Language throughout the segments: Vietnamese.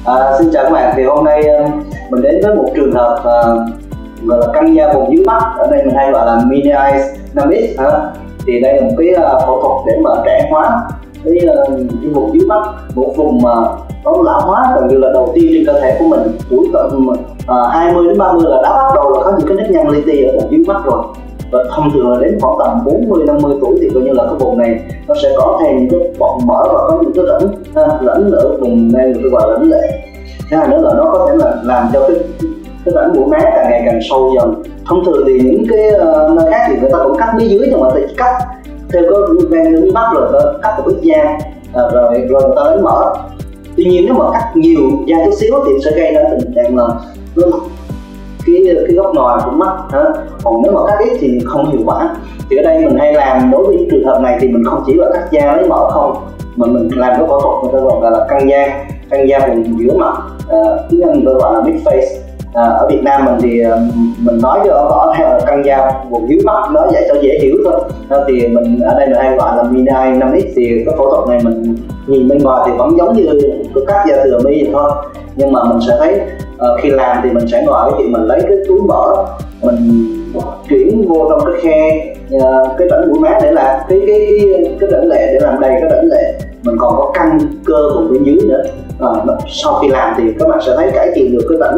Xin chào các bạn, thì hôm nay mình đến với một trường hợp gọi là căng da vùng dưới mắt, ở đây mình hay gọi là mini eyes 5X. Thì đây là một cái phẫu thuật để mà trẻ hóa cái vùng dưới mắt, một vùng mà nó lão hóa gần như là đầu tiên trên cơ thể của mình. Tuổi tầm 20 đến 30 là đã bắt đầu là có những cái nếp nhăn li ti ở vùng dưới mắt rồi, và thông thường là đến khoảng tầm 40-50 tuổi thì coi như là cái vùng này nó sẽ có thêm những cái bọng mỡ và có những cái rãnh ở vùng này được gọi là rãnh lệ. Thứ hai nữa là nó có thể là làm cho cái rãnh mũi má càng ngày càng sâu dần. Thông thường thì những cái nơi khác thì người ta cũng cắt phía dưới, nhưng mà người ta cắt theo cái ven dưới mắt rồi người ta cắt một ít da rồi người ta lấy mỡ. Tuy nhiên nếu mà cắt nhiều da chút xíu thì sẽ gây ra tình trạng là cái góc nòi của mắt. Còn nếu mà cắt ít thì không hiệu quả. Thì ở đây mình hay làm đối với những trường hợp này thì mình không chỉ là cắt da lấy mỡ không, mà mình làm cái phẫu thuật người ta gọi là căng da vùng giữa mặt, tiếng Anh tôi gọi là big face. Ở Việt Nam mình thì mình nói cho rõ theo là căng da vùng dưới mắt, nói vậy cho dễ hiểu thôi. Thì mình ở đây mình hay gọi là mini eye 5X. Thì cái phẫu thuật này mình nhìn bên ngoài thì vẫn giống như cái cắt da thừa mi vậy thôi, nhưng mà mình sẽ thấy khi làm thì mình sẽ ngoài cái chuyện mình lấy cái túi mỡ mình chuyển vô trong cái khe cái rãnh mũi má để làm cái rãnh lệ, để làm đầy cái rãnh lệ. Mình còn có căng cơ vùng bên dưới nữa. Sau khi làm thì các bạn sẽ thấy cải thiện được cái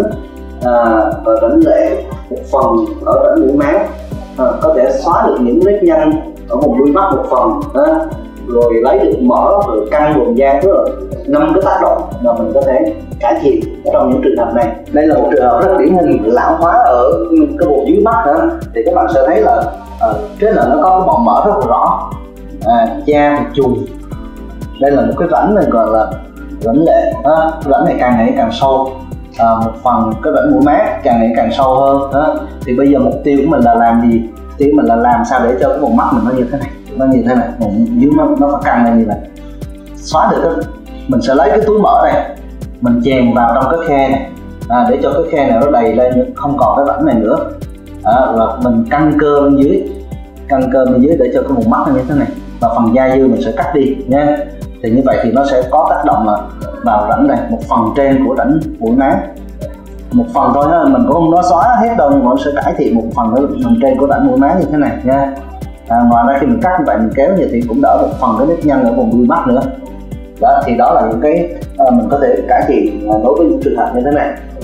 rãnh lệ một phần ở rãnh mũi má, có thể xóa được những nếp nhăn ở vùng đuôi mắt một phần, rồi lấy được mỡ, rồi căng vùng da. Tức là 5 cái tác động mà mình có thể cải thiện ở trong những trường hợp này. Đây là một trường hợp rất điển hình lão hóa ở cái vùng dưới mắt. Thì các bạn sẽ thấy là trên là nó có cái bọng mỡ rất là rõ, da thì chùi. Đây là một cái rãnh này gọi là rãnh lệ. Rãnh này càng ngày càng sâu, một phần cái rãnh mũi má càng ngày càng sâu hơn. Thì bây giờ mục tiêu của mình là làm gì? Mục tiêu của mình là làm sao để cho cái vùng mắt mình nó như thế này, vùng dưới mắt nó có căng lên như này, xóa được cái. Mình sẽ lấy cái túi mỡ này, mình chèn vào trong cái khe này, để cho cái khe này nó đầy lên, không còn cái rãnh này nữa. Và mình căng cơ bên dưới để cho cái vùng mắt nó như thế này, và phần da dư mình sẽ cắt đi nha. Thì như vậy thì nó sẽ có tác động là vào rãnh này, một phần trên của rãnh mũi má, một phần thôi ha, mình cũng không nói xóa hết đâu, mà nó sẽ cải thiện một phần trên của rãnh mũi má như thế này nha. Ngoài ra khi mình cắt như vậy mình kéo như thì cũng đỡ một phần cái nếp nhăn ở vùng đuôi mắt nữa. Thì đó là những cái mình có thể cải thiện đối với những trường hợp như thế này.